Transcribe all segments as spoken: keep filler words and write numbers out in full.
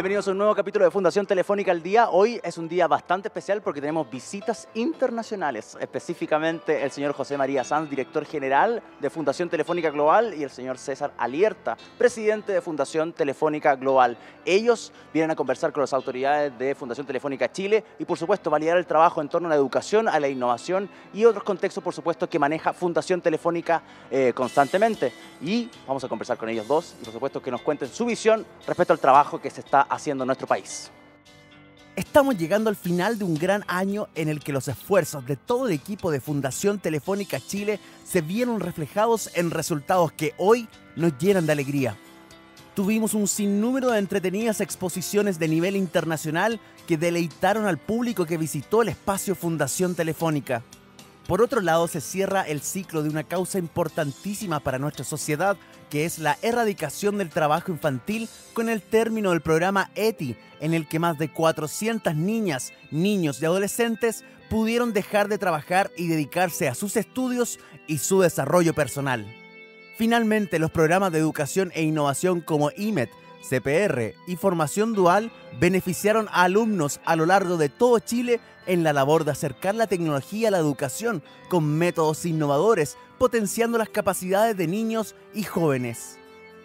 Bienvenidos a un nuevo capítulo de Fundación Telefónica al Día. Hoy es un día bastante especial porque tenemos visitas internacionales, específicamente el señor José María Sanz, director general de Fundación Telefónica Global, y el señor César Alierta, presidente de Fundación Telefónica Global. Ellos vienen a conversar con las autoridades de Fundación Telefónica Chile y, por supuesto, validar el trabajo en torno a la educación, a la innovación y otros contextos, por supuesto, que maneja Fundación Telefónica eh, constantemente. Y vamos a conversar con ellos dos y, por supuesto, que nos cuenten su visión respecto al trabajo que se está haciendo en nuestro país. Estamos llegando al final de un gran año en el que los esfuerzos de todo el equipo de Fundación Telefónica Chile se vieron reflejados en resultados que hoy nos llenan de alegría. Tuvimos un sinnúmero de entretenidas exposiciones de nivel internacional que deleitaron al público que visitó el espacio Fundación Telefónica. Por otro lado, se cierra el ciclo de una causa importantísima para nuestra sociedad, que es la erradicación del trabajo infantil con el término del programa E T I, en el que más de cuatrocientas niñas, niños y adolescentes pudieron dejar de trabajar y dedicarse a sus estudios y su desarrollo personal. Finalmente, los programas de educación e innovación como I M E T, C P R y Formación Dual beneficiaron a alumnos a lo largo de todo Chile en la labor de acercar la tecnología a la educación con métodos innovadores, potenciando las capacidades de niños y jóvenes.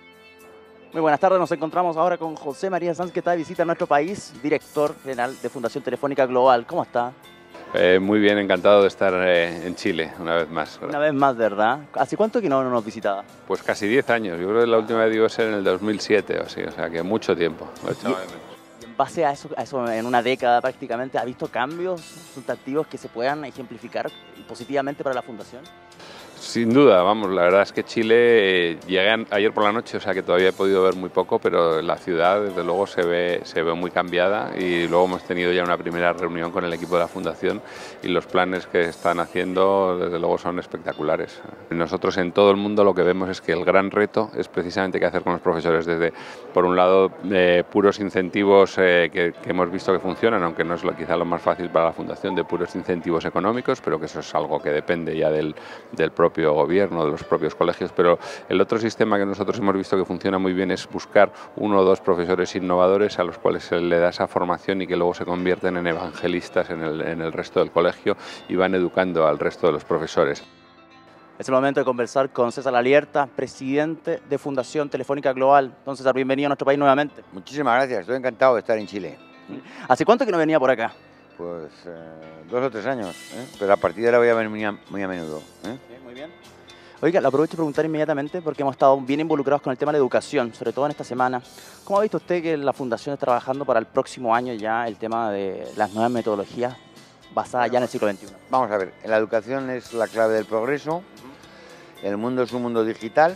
Muy buenas tardes, nos encontramos ahora con José María Sanz, que está de visita a nuestro país, director general de Fundación Telefónica Global. ¿Cómo está? Eh, muy bien, encantado de estar eh, en Chile una vez más. Una vez más, ¿verdad? ¿Hace cuánto que no nos visitaba? Pues casi diez años, yo creo que la última vez iba a ser en el dos mil siete o así, o sea que mucho tiempo. Lo echaba de menos. En base a eso, a eso, en una década prácticamente, ¿ha visto cambios sustantivos que se puedan ejemplificar positivamente para la Fundación? Sin duda, vamos, la verdad es que Chile, eh, llegué ayer por la noche, o sea que todavía he podido ver muy poco, pero la ciudad desde luego se ve, se ve muy cambiada y luego hemos tenido ya una primera reunión con el equipo de la Fundación y los planes que están haciendo desde luego son espectaculares. Nosotros en todo el mundo lo que vemos es que el gran reto es precisamente qué hacer con los profesores, desde por un lado eh, puros incentivos eh, que, que hemos visto que funcionan, aunque no es lo, quizá lo más fácil para la Fundación, de puros incentivos económicos, pero que eso es algo que depende ya del, del propio propio gobierno, de los propios colegios, pero el otro sistema que nosotros hemos visto que funciona muy bien es buscar uno o dos profesores innovadores a los cuales se le da esa formación y que luego se convierten en evangelistas en el, en el resto del colegio y van educando al resto de los profesores. Es el momento de conversar con César Alierta, presidente de Fundación Telefónica Global. Entonces, César, bienvenido a nuestro país nuevamente. Muchísimas gracias, estoy encantado de estar en Chile. ¿Hace cuánto que no venía por acá? Pues eh, dos o tres años, ¿eh? Pero a partir de ahora voy a venir muy a, muy a menudo. ¿eh? Sí, muy bien. Oiga, lo aprovecho de preguntar inmediatamente porque hemos estado bien involucrados con el tema de la educación, sobre todo en esta semana. ¿Cómo ha visto usted que la Fundación está trabajando para el próximo año ya el tema de las nuevas metodologías basadas ya en el siglo veintiuno? Vamos a ver, la educación es la clave del progreso, el mundo es un mundo digital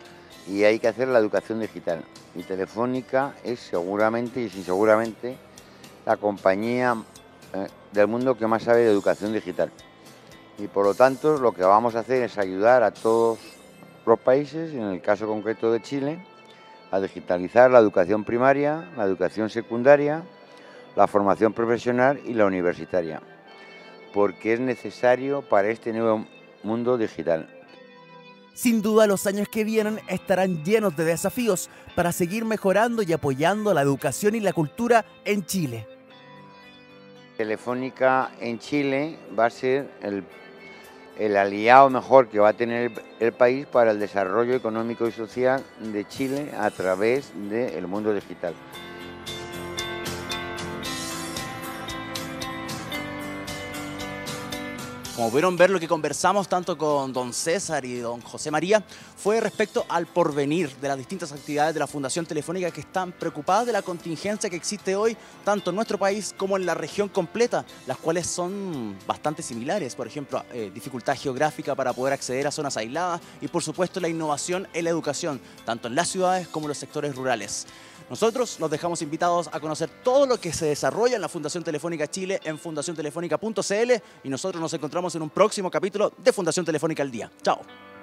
y hay que hacer la educación digital. Y Telefónica es seguramente y sin seguramente la compañía eh, del mundo que más sabe de educación digital. Y por lo tanto lo que vamos a hacer es ayudar a todos los países, y en el caso concreto de Chile, a digitalizar la educación primaria, la educación secundaria, la formación profesional y la universitaria, porque es necesario para este nuevo mundo digital. Sin duda, los años que vienen estarán llenos de desafíos para seguir mejorando y apoyando la educación y la cultura en Chile. Telefónica en Chile va a ser el, el aliado mejor que va a tener el, el país para el desarrollo económico y social de Chile a través del mundo digital. Como pudieron ver, lo que conversamos tanto con don César y don José María fue respecto al porvenir de las distintas actividades de la Fundación Telefónica, que están preocupadas de la contingencia que existe hoy, tanto en nuestro país como en la región completa, las cuales son bastante similares. Por ejemplo, eh, dificultad geográfica para poder acceder a zonas aisladas y, por supuesto, la innovación en la educación, tanto en las ciudades como en los sectores rurales. Nosotros los dejamos invitados a conocer todo lo que se desarrolla en la Fundación Telefónica Chile en fundación telefónica punto c l y nosotros nos encontramos en un próximo capítulo de Fundación Telefónica al Día. Chao.